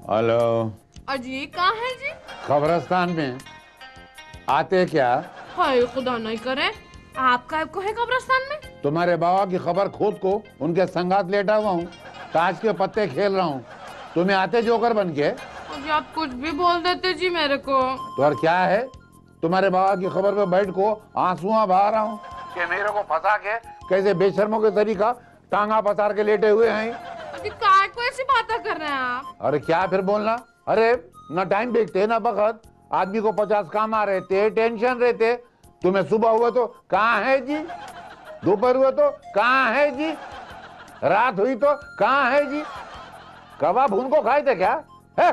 Hello. अजी कहाँ है जी? कब्रिस्तान में। आते क्या? हाय खुदा नहीं करे, आपका को है कब्रिस्तान में? तुम्हारे बाबा की खबर खुद को उनके संगात लेटा हुआ हूँ, ताश के पत्ते खेल रहा हूँ। तुम्हें आते जोकर बन के? जी आप कुछ भी बोल देते जी मेरे को। तो और क्या है, तुम्हारे बाबा की खबर पे बैठ को आंसुआ बहा रहा हूँ कि मेरे को फंसा के कैसे बेशर्मों के तरीका टांगा पसार के लेटे हुए हैं। अजी काय को ऐसी बातें कर रहे हैं आप? अरे क्या फिर बोलना? अरे ना टाइम देखते ना वक्त, आदमी को 50 काम आ रहते, टेंशन रहते। तुम्हें सुबह हुआ तो कहाँ है जी, दोपहर हुआ तो कहाँ है जी, रात हुई तो कहाँ है जी? कबाब भून को खाए थे क्या है?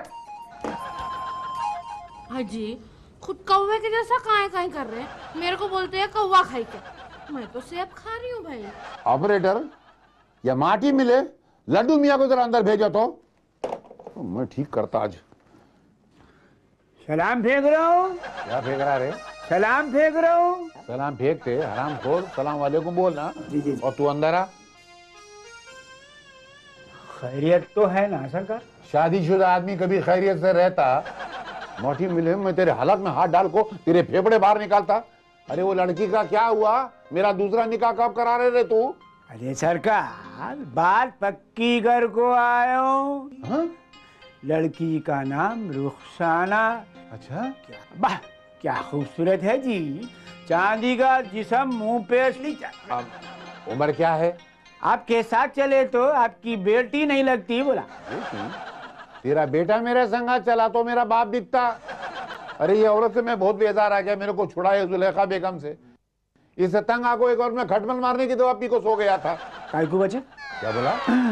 अजी खुद कौवे के जैसा काय कर रहे हैं, मेरे को बोलते हैं कौवा खाई के। मैं तो सेब खा रही हूँ भाई। ऑपरेटर, या माटी मिले, लड्डू मियाँ को जरा अंदर भेजो तो मैं ठीक करता आज। सलाम फेंक रहा हूँ। क्या फेंक रहा रे? सलाम फेंक रहा हूँ। सलाम फेंकते हराम खोर, सलाम वालेकुम बोलना। जी। और तू अंदर आ। खैरियत तो है ना सरकार? शादीशुदा आदमी कभी खैरियत से रहता? मोटी मिले मैं तेरे हालत में हाथ डाल को तेरे फेफड़े बाहर निकालता। अरे वो लड़की का क्या हुआ? मेरा दूसरा निकाह कब करा रहे तू? अरे सरकार, बात पक्की कर को आया हूँ। हाँ? लड़की का नाम रुखसाना। अच्छा, वाह क्या खूबसूरत है जी, चांदी का जिस्म, मुंह पे असली। उम्र क्या है? आपके साथ चले तो आपकी बेटी नहीं लगती। बोला बेटी? तेरा बेटा मेरे संग चला तो मेरा बाप दिखता। अरे ये औरत से मैं बहुत बेजार आ गया, मेरे को छुड़ाए जुलेखा बेगम से। इससे तंग आको एक और मैं खटमल मारने की दवा पी को सो गया था। काय को बचे? क्या बोला?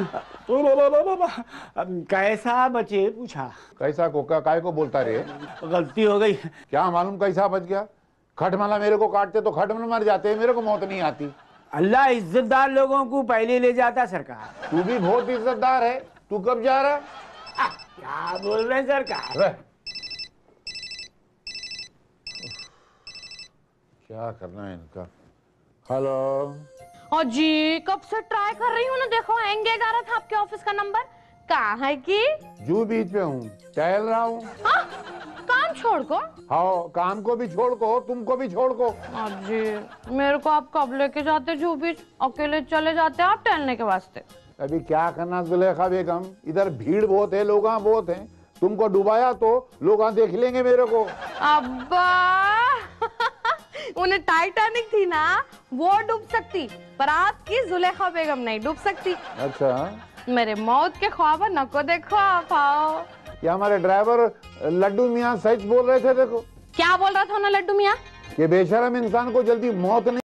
कैसा बचे पूछा। कैसा को काय को बोलता रे? गलती हो गई। क्या मालूम कैसा बच गया? खटमला मेरे को काटते तो खटमल मर जाते, मेरे को मौत नहीं आती। अल्लाह इज्जतदार लोगों को पहले ले जाता सरकार। तू भी बहुत इज्जतदार है। तू कब जा रहा? क्या बोल रहे हैं सरकार? क्या करना है इनका? हेलो। अजी कब से ट्राई कर रही हूँ ना, देखो एंगेज आ रहा था आपके ऑफिस का नंबर। कहाँ है कि? जू बीच पे हूँ, टहल रहा हूँ। काम छोड़ को? हाँ, काम को भी छोड़ को, तुमको भी छोड़ को। अजी मेरे को आप कब लेके जाते जू बीच? अकेले चले जाते आप टहलने के वास्ते। अभी क्या करना जुलेखा बेगम, इधर भीड़ बहुत है, लोग बहुत हैं। तुमको डुबाया तो लोग देख लेंगे मेरे को। अब्बा उन्हें टाइटैनिक थी ना, वो डूब सकती, पर आपकी जुलेखा बेगम नहीं डूब सकती। अच्छा, मेरे मौत के ख्वाब नको देखो आप आओ। क्या हमारे ड्राइवर लड्डू मियाँ सच बोल रहे थे? देखो क्या बोल रहा था ना लड्डू मियाँ? कि बेशरम इंसान को जल्दी मौत नहीं